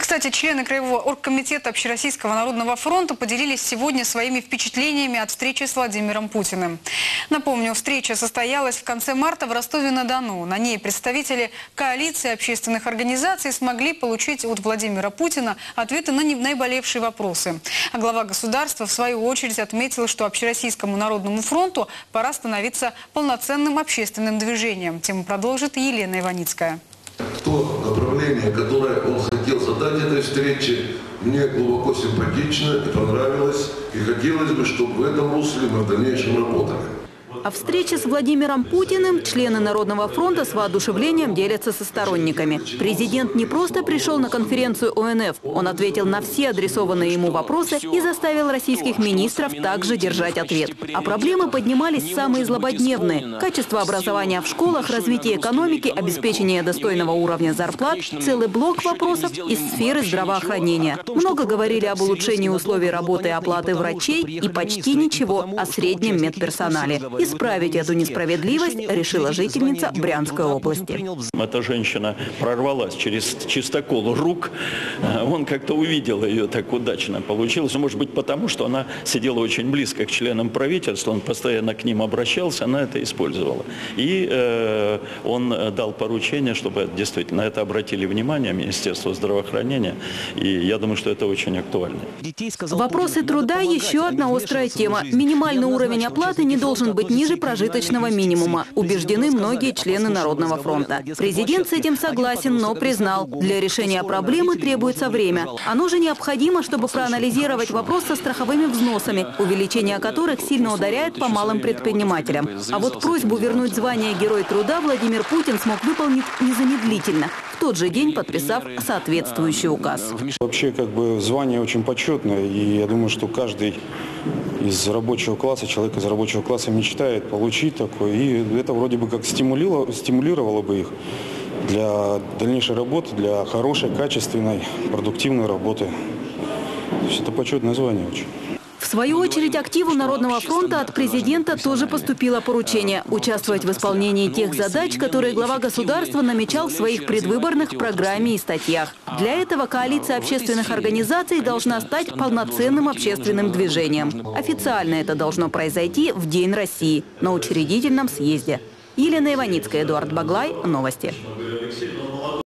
Кстати, члены Краевого оргкомитета Общероссийского народного фронта поделились сегодня своими впечатлениями от встречи с Владимиром Путиным. Напомню, встреча состоялась в конце марта в Ростове-на-Дону. На ней представители коалиции общественных организаций смогли получить от Владимира Путина ответы на наиболевшие вопросы. А глава государства, в свою очередь, отметил, что Общероссийскому народному фронту пора становиться полноценным общественным движением. Тему продолжит Елена Иваницкая. То направление, которое он хотел задать этой встрече, мне глубоко симпатично и понравилось. И хотелось бы, чтобы в этом русле мы в дальнейшем работали. О встрече с Владимиром Путиным члены Народного фронта с воодушевлением делятся со сторонниками. Президент не просто пришел на конференцию ОНФ, он ответил на все адресованные ему вопросы и заставил российских министров также держать ответ. А проблемы поднимались самые злободневные. Качество образования в школах, развитие экономики, обеспечение достойного уровня зарплат, целый блок вопросов из сферы здравоохранения. Много говорили об улучшении условий работы и оплаты врачей и почти ничего о среднем медперсонале. Исправить эту несправедливость решила жительница Брянской области. Эта женщина прорвалась через чистокол рук. Он как-то увидел ее, так удачно получилось. Может быть, потому что она сидела очень близко к членам правительства, он постоянно к ним обращался, она это использовала. И он дал поручение, чтобы действительно на это обратили внимание Министерство здравоохранения. И я думаю, что это очень актуально. Вопросы труда – еще одна острая тема. Минимальный уровень оплаты не должен быть ниже прожиточного минимума. Убеждены многие члены Народного фронта. Президент с этим согласен, но признал, для решения проблемы требуется время. Оно же необходимо, чтобы проанализировать вопрос со страховыми взносами, увеличение которых сильно ударяет по малым предпринимателям. А вот просьбу вернуть звание Герой труда Владимир Путин смог выполнить незамедлительно, в тот же день подписав соответствующий указ. Вообще, звание очень почетное, и я думаю, что каждый из рабочего класса, человек из рабочего класса мечтает получить такое, и это вроде бы как стимулировало бы их для дальнейшей работы, для хорошей, качественной, продуктивной работы. То есть это почетное звание очень. В свою очередь, активу Народного фронта от президента тоже поступило поручение – участвовать в исполнении тех задач, которые глава государства намечал в своих предвыборных программе и статьях. Для этого коалиция общественных организаций должна стать полноценным общественным движением. Официально это должно произойти в День России на учредительном съезде. Елена Иваницкая, Эдуард Баглай. Новости.